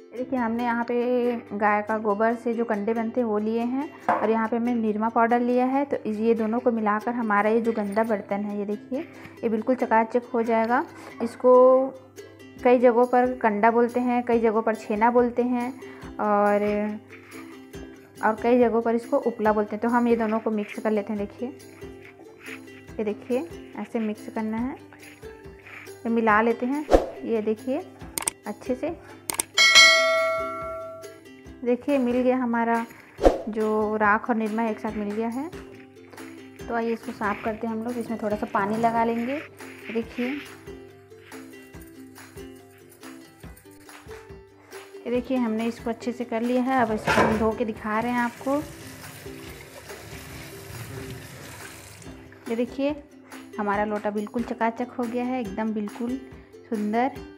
देखिए हमने यहाँ पे गाय का गोबर से जो कंडे बनते हैं वो लिए हैं और यहाँ पे हमने निरमा पाउडर लिया है। तो ये दोनों को मिलाकर हमारा ये जो गंदा बर्तन है, ये देखिए ये बिल्कुल चकाचक हो जाएगा। इसको कई जगहों पर कंडा बोलते हैं, कई जगहों पर छेना बोलते हैं और कई जगहों पर इसको उपला बोलते हैं। तो हम ये दोनों को मिक्स कर लेते हैं। देखिए ये देखिए ऐसे मिक्स करना है, ये मिला लेते हैं। ये देखिए अच्छे से देखिए मिल गया हमारा जो राख और निरमा एक साथ मिल गया है। तो आइए इसको साफ़ करते हैं हम लोग। इसमें थोड़ा सा पानी लगा लेंगे। देखिए हमने इसको अच्छे से कर लिया है। अब इसको हम धो के दिखा रहे हैं आपको। ये देखिए हमारा लोटा बिल्कुल चकाचक हो गया है, एकदम बिल्कुल सुंदर।